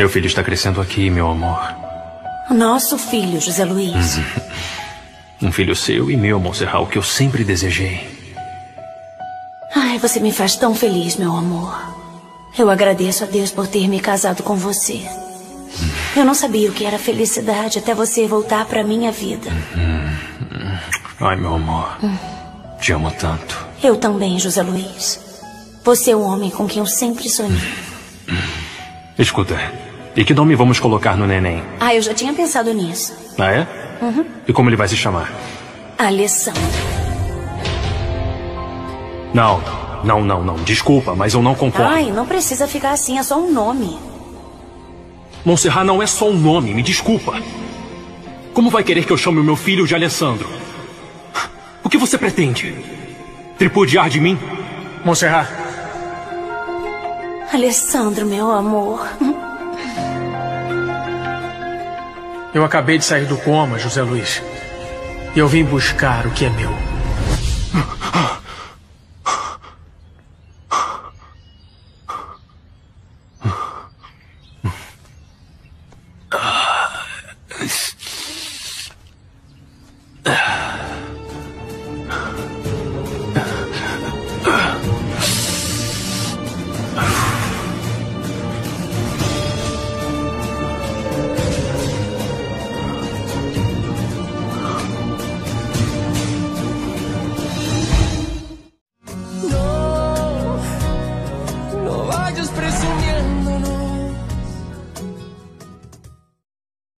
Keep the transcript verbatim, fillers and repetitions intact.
Meu filho está crescendo aqui, meu amor. Nosso filho, José Luiz. Uhum. Um filho seu e meu, Montserrat, o que eu sempre desejei. Ai, você me faz tão feliz, meu amor. Eu agradeço a Deus por ter me casado com você. Hum. Eu não sabia o que era felicidade até você voltar para minha vida. Hum. Ai, meu amor. Hum. Te amo tanto. Eu também, José Luiz. Você é o homem com quem eu sempre sonhei. Hum. Escuta, e que nome vamos colocar no neném? Ah, eu já tinha pensado nisso. Ah, é? Uhum. E como ele vai se chamar? Alessandro. Não, não, não, não. Desculpa, mas eu não concordo. Ai, não precisa ficar assim, é só um nome. Montserrat não é só um nome, me desculpa. Como vai querer que eu chame o meu filho de Alessandro? O que você pretende? Tripudiar de mim? Montserrat. Alessandro, meu amor. Eu acabei de sair do coma, José Luiz. E eu vim buscar o que é meu.